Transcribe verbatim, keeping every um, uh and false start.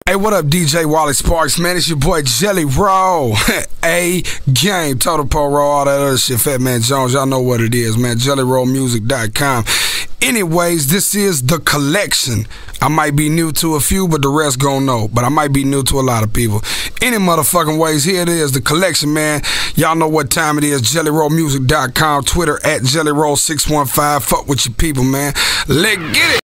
Hey, what up, D J Wally Sparks, man? It's your boy Jelly Roll. A game, Total Pro Roll, all that other shit. Fat Man Jones, y'all know what it is, man. jelly roll music dot com. Anyways, this is The Collection. I might be new to a few, but the rest gon' know. But I might be new to a lot of people. Any motherfucking ways, here it is, The Collection, man. Y'all know what time it is. jelly roll music dot com, Twitter at jelly roll six one five. Fuck with your people, man. Let's get it.